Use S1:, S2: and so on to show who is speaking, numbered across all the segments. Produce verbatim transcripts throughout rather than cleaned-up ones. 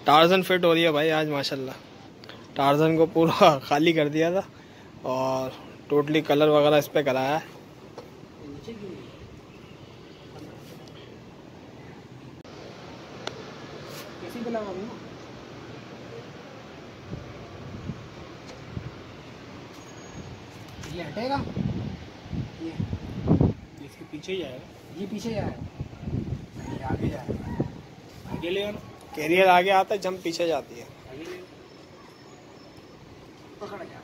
S1: Torsion fit हो रही है भाई आज माशाल्लाह। टार्जन को पूरा खाली कर दिया था और टोटली कलर वगैरह इस पे कराया है।
S2: ये हटेगा, ये
S1: इसके पीछे ही आएगा,
S2: ये पीछे जाएगा, ये आगे जाएगा।
S1: आगे ले आना, कैरियर आगे आता है, जंप पीछे जाती है।
S2: पकड़ जा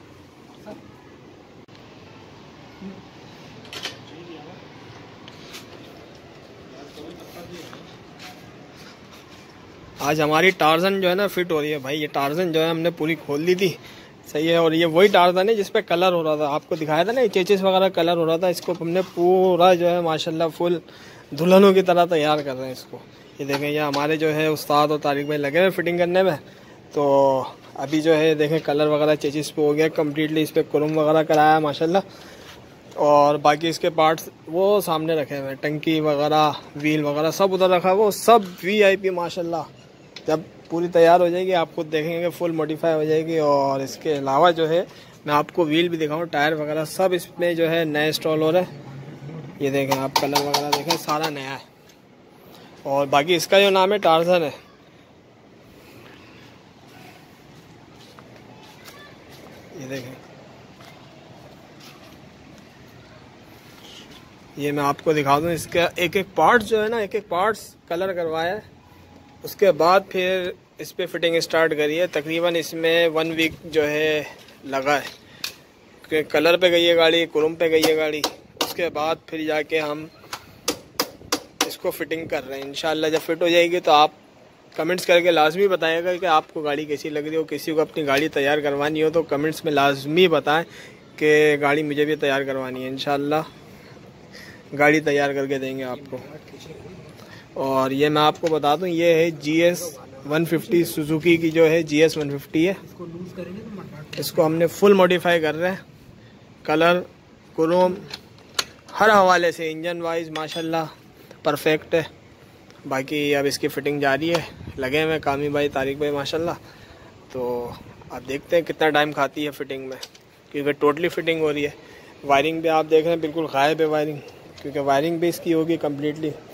S1: आज हमारी टार्जन जो है ना फिट हो रही है भाई। ये टार्जन जो है हमने पूरी खोल दी थी, सही है। और ये वही टार्जन है जिसपे कलर हो रहा था, आपको दिखाया था ना, चेचिस वगैरह कलर हो रहा था। इसको हमने पूरा जो है माशाल्लाह फुल दुल्हनों की तरह तैयार कर रहे हैं इसको। ये देखें, ये हमारे जो है उस्ताद और तारिक भाई लगे हुए फिटिंग करने में। तो अभी जो है देखें कलर वगैरह चेचिस पे हो गया कम्प्लीटली, इस पर क्रोम वगैरह कराया माशाल्लाह। और बाकी इसके पार्ट्स वो सामने रखे हुए हैं, टंकी वगैरह व्हील वगैरह सब उधर रखा है, वो सब वी आई पी माशाल्लाह। जब पूरी तैयार हो जाएगी आप खुद देखेंगे फुल मॉडिफाई हो जाएगी। और इसके अलावा जो है मैं आपको व्हील भी दिखाऊँ, टायर वगैरह सब इसमें जो है नए इंस्टॉल हो रहे हैं। ये देखें आप, कलर वगैरह देखें सारा नया है। और बाकी इसका जो नाम है टार्जन है। ये देखें, ये मैं आपको दिखा दूं, इसका एक एक पार्ट जो है ना, एक एक पार्ट्स कलर करवाया है। उसके बाद फिर इस पे फिटिंग स्टार्ट करी है। तकरीबन इसमें वन वीक जो है लगा है, क्योंकि कलर पे गई है गाड़ी, क्रोम पे गई है गाड़ी। उसके बाद फिर जाके हम इसको फिटिंग कर रहे हैं। इंशाल्लाह जब फिट हो जाएगी तो आप कमेंट्स करके लाजमी बताइएगा कि आपको गाड़ी कैसी लग रही हो। किसी को अपनी गाड़ी तैयार करवानी हो तो कमेंट्स में लाजमी बताएं कि गाड़ी मुझे भी तैयार करवानी है। इंशाल्लाह गाड़ी तैयार करके देंगे आपको। और ये मैं आपको बता दूं, ये है G S one fifty Suzuki की जो है जी एस वन फिफ्टी है। इसको हमने फुल मॉडिफाई कर रहे हैं, कलर क्रोम हर हवाले से, इंजन वाइज माशाल्लाह परफेक्ट है। बाकी अब इसकी फिटिंग जारी है, लगे हुए कामी भाई तारिक भाई माशाल्लाह। तो आप देखते हैं कितना टाइम खाती है फिटिंग में, क्योंकि टोटली फिटिंग हो रही है। वायरिंग भी आप देख रहे हैं बिल्कुल गायब है वायरिंग, क्योंकि वायरिंग भी इसकी होगी कम्प्लीटली।